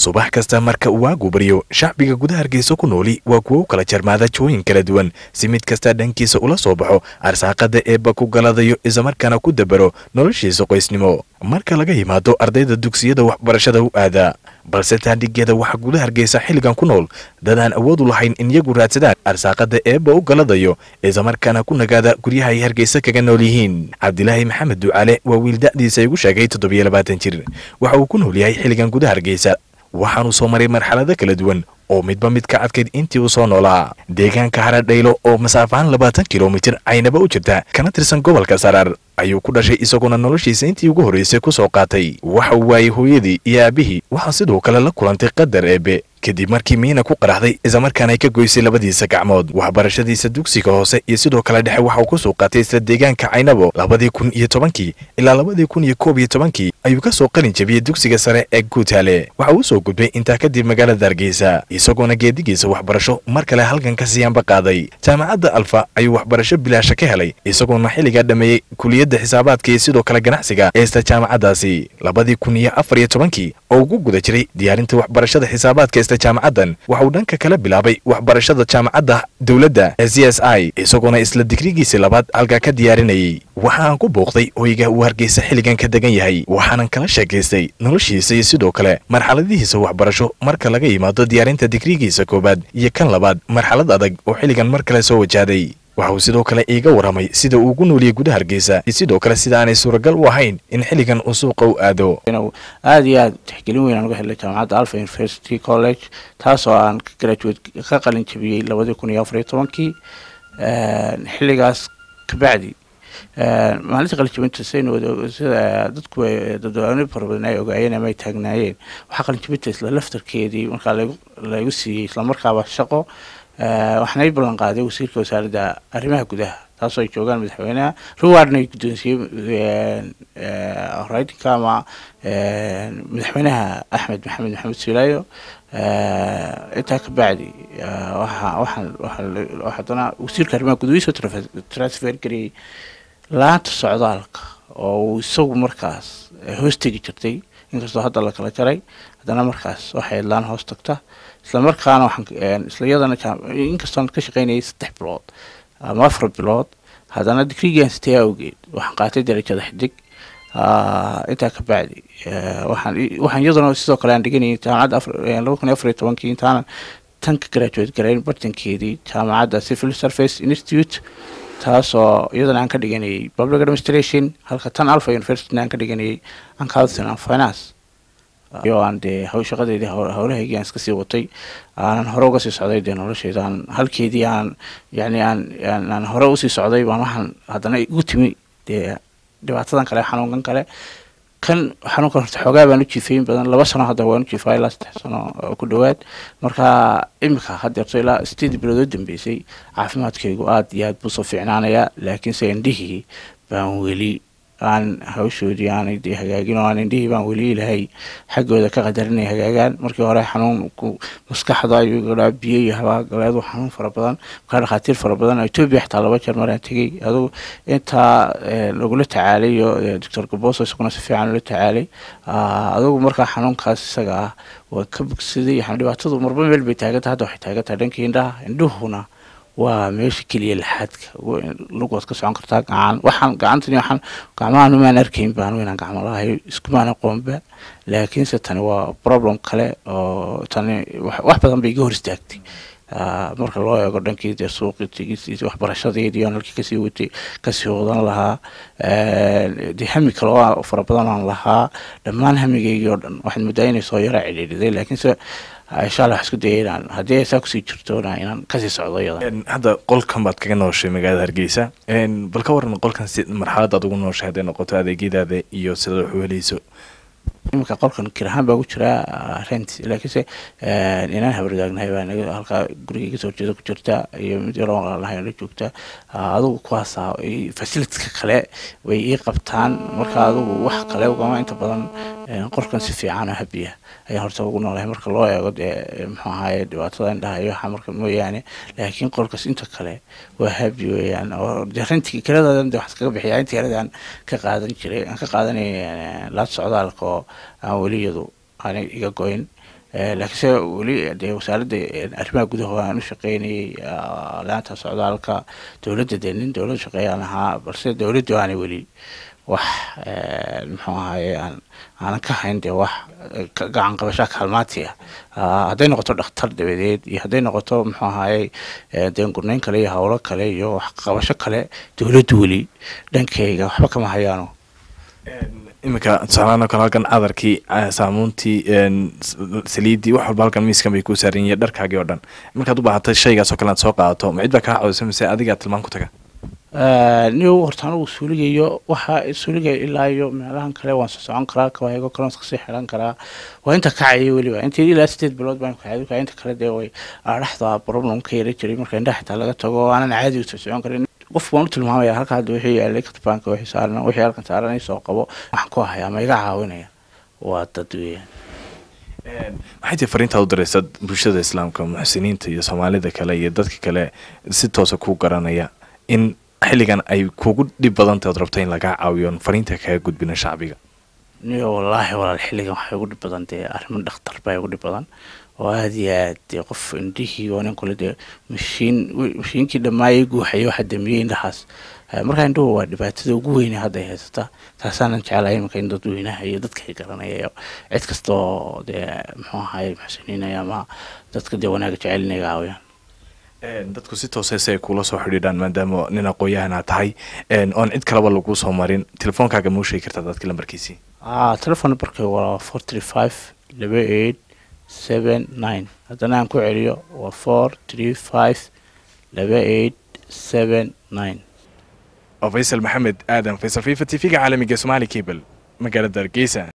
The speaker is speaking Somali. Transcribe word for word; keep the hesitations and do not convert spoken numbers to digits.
subax kasta marka uu waagu baryo shacbiga gudaha Hargeysa ku nooli waa kuwa kala jarmaada jooyin kala duwan si mid kasta dhankiisa ula soo baxo arsaaqada eebba ku galadayo isla markaana ku dabaro noloshiisa qoysnimo marka laga yimaado ardayda dugsiyada waxbarashada u aada balse taandigeeda waxa gudaha Hargeysa xilligan ku nool dadaan awood u lahayn in iyagu raadsadaan arsaaqada eebba u galadayo isla markaana ku nagaada guryaha ay Hargeysa kaga nool yihiin Cabdilaahi Maxamed Ducaale waa wiil da'diisa igu sheegay toddoba iyo labaatan jir waxa uu ku nool yahay xilligan gudaha Hargeysa waxaanu soo maray marxalado kala duwan oo midba mid ka adkayd intii uu soo noolaa deegaanka Haradhaylo oo masaafaan labaatan kiiloomitir aynaba u jirta kana tirsan gobolka Saraar ayuu ku dhashay isaguna noloshiisa intii ugu horeysay ku soo qaatay waxa uu waayay hooyadii iyo aabihii waxa sidoo kale la kulantay qadar eebe kadib markii miina ku qaraxday isla markaana ay ka goysay labadiisa gacmood waxbarashadiisa dugsiga hoose iyo sidoo kale dhexe waxa uu ku soo qaatay isla deegaanka Caynabo labadii kun iyo tobankii ilaa labadii kun iyo koob iyo tobankii ayuu ka soo qalin jabiyay dugsiga sare ee Guutaale waxa uu soo gudbay intaa kadib magaalada Hargeysa isaguna geedigiisa waxbarasho mar kale halkan ka siyaanba qaaday jaamacadda Alfa ayuu waxbarasho bilaash ka helay isaguna xilliga dhameeyay kuliyadda xisaabaadka iyo sidoo kale ganacsiga ee ista jaamacadaasi labadii kun iyo afar iyo tobankii oo ugu guda jiray diyaarinta waxbarashada xisaabaadka ista jaamacadan waxa uu dhanka kala bilaabay waxbarashada jaamacadda dawladda C S I isaguna isla digrigiisa labaad halka ka diyaarinayay waxa aan ku booqday hoyga uu Hargeysa xilligan ka degan yahay waxaan kala sheekaystay noloshiisa iyo sidoo kale marxaladihiisa waxbarasho marka laga yimaado diyaarinta digrigiisa koobaad iyo kan labaad marxalad adag oo xilligan mar kale soo wajahday waxa uu sidoo kale iiga waramay sida uu ugu nooliyay gudaha Hargeysa iyo sidoo kale sida aanay suuragal u ahayn in xilligan uu suuqa u aado aad iyo aad tixgelin weyn aan uga helay jaamacadda Alfa University College taasoo aan ka graduate ka qalin jabiyay labadii kun iyo afar iyo tobankii xilligaas ka bacdi maalinta qalin jabinta sida dadku dadweyne farabadan ay ogaayeen ama ay taagnaayeen waxa qalin jabinta isla laftarkeedii marka la igu siiyay isla markaaba shaqo waxna ay ballan qaaday wasiirka wasaaradda arrimaha gudaha taasoo ay joogaan madaxweynaha rewardna ay guddoonsiiyay raydinka ama madaxweynaha Axmed Maxamed Maxamed Silaayo intaa ka bacdi waxa waxaan waxaadana wasiirka arrimaha gudaha soo transfer gariyay laanta socdaalka oo isagu markaas hoostegi jirtay inkastoo hadda la kala jaray haddana markaas waxay laan hoos tagta isla markaana waxaan isla yadana inkastoo ka shaqeynayay saddex bilood ama afar bilood haddana digrigan sitee awgeed waxaan qaatay darajada xidig intaa ka bacdi waxaan waxaan iyadana sidoo kale aan dhiganayay jaamacadda laba kun iyo afar iyo tobankii intaana tan ka graduate garayn bartankeedii jaamacadda Civil Service Institute taasoo iyadana aan ka dhiganayay public administration halka tan Alfa University aan ka dhiganayay accounting and finance iyo aan de hawshaqadeedii hawlahaygii aan iska sii watay aan hore uga sii socday de noloshayda aan halkeedii aan yani aan aan hore u sii socday baan waxaan haddana igu timi de dhibaatadan kale xanuunkan kale kan xanuunkan horta xoogaa baan u jiifay badan laba sano hadda waan u jiifay ilaa saddex sano ku dhawaad marka imika hadda ilaa sideed bilood oo dambeysay caafimaadkaygu aad iyo aad buu soo fiicnaanaya laakiin se indhihii baan weli aan hawshoodii aanay dee hagaagin oo aan indhihii baan weli ilahay xaggooda ka qadarinay hagaagaan markii hore xanuunku maskaxda ayuu galaa biyo iyo hawaa galeedu xanuun fara badan markaa dhakhaatiir fara badan Itoobiya xitaa laba jeer maraan tegey adugu intaa lagula tacaalay iyo doctor Gaboso isaguna si fiican ula tacaalay adugu markaa xanuunkaas isaga ah waa ka bogsaday waxaan dhibaatadu marba meel bay taagantahay hadda waxay taagantahay dhankii indhaha indhuhuna waa meesha kaliya laxadka lugood ka socon kartaa gacan waxaan gacantani waxaan gacmahan ma arkayn baan weynaan gacmo lahayo isku maana qoomba laakiin se tani waa problem kale oo tani wax badan bay iga hor istaagtay marka loo eego dhankii suuqii tigistiisa waxbarashadeedii aan halkii kasii watay kasii wadan lahaa de hami kale oo fara badan aan lahaa dhammaan hamigaygii oo dhan waxaan moodaa inay soo yara celiiriday laakiin se insha Allah isku dayaan hadii ay saa ku sii jirto inaan ka sii socdo iyada hadda qolkan baad kaga nooshay magaalada Hargeysa een bal ka waran qolkan si marxalad aad ugu nooshay hadii noqoto adeegyadaada iyo sida wax u helayso imika qolkan kirahan baa ku jira rent laakiin se inaan habardaagnahay baan halka guriga soo jeedo ku jirta iyo mid yar oo lahayn la joogta adigu kuwaas facilities kale way ii qabtaan marka adigu wax kale uga inta badan qolkan si fiican ah habiya ayaa horta ugu noolahay marka loo eego de muxuu ahaay dhibaatada indhaha iyo waxa marka mooyaane laakiin qolkaas inta kale waa habi weeyaan oo jarantii kaleedan wax kaga bixiyaa intii kaleedan ka qaadan jiray aan ka qaadanay la socdaalka aan waliyadu aan iga goyn laakiinse weli dee wasaaradda arrimaha gudaha waan u shaqeynayay laanta socdaalka dowladda dee nin dowladda shaqeeyaan ahaa balse dowladdu aanay weli wax muxuu ahaye aan aanan ka hayn dee wax gacan qabashaa kaalmaati ah hadday noqoto dhakhtar dabadeed iyo hadday noqoto muxuu ahaye deen gurnayn kale iyo howlo kale iyo wax qabasho kale dowladdu weli dhankayga waxba kama hayaano. iminka tusaalahaan oo kale halkan cadarkii saamuuntii saliiddii wax walba halkan miiskan bay kuu saaran yihiin dharkaagii oo dhan markaad u baahatay shaygaas oo kale aad soo qaadato ma cid baa kaa caawisa mise adigaa tilmaan ku taga? niw horta anugu suuligayo waxa suuligaya ilaa iyo meelahan kale waan soo socon karaa kawaaygo kale waan iska sii xiran karaa waa inta kacaya weliba intii ilaa sideed bilood baan kacay ka inta kale dee way dhaxda problem ka yara jiray marka indhaha xitaa laga tago aanan caadi u soo socon karin qof baan u tilmaamaya halka hadda wixii yaalay katbaanka wixii saaran wixii halkan saaran ay soo qabo waxaan ku hayaa ma iga caawinaya waa dad weeyaan. maxay tahay fariintaad u diraysad bulshada islaamka muxsiniinta iyo soomaalida kale iyo dadka kale si toosa kuu garanaya in xilligan ay kugu dhib badantahay ood rabto in lagaa caawiyo fariinta kaga gudbina shacbiga? niyo wallaahi walaal xilligan waxay ugu dhib badan dee arrimo dhakhtar baa ugu dhib badan oo aad iyo aad dee qof indhihii oo nin kule dee mashiin mashiinkii dhammaayay guuxayay waxa damiyey indhahaas markaa indhuhu waa dhibaatada ugu weyne hadda ay haysata taasaanan jeclahay iminka in dadweynaha iyo dadka ay garanaya cid kasta oo dee muxuu ahaye muxsiniinaya ama dadka dee wanaaga jecel inay caawiyaan. dadku si toose si ay kula soo xidhiidhaan maadaama nin aqoon-yahan aad tahay oon cid kaleba lagu soo marin telefoonkaaga ma u sheegi kartaa dadka lambarkiisii? telefon nambarkay waa four three five laba eight seven nine haddana aan ku celiyo waa four three five laba eight seven nine. faysal maxamed aadan faysal fifa t v-ga caalamiga Somali Cable magaalada Hargeysa.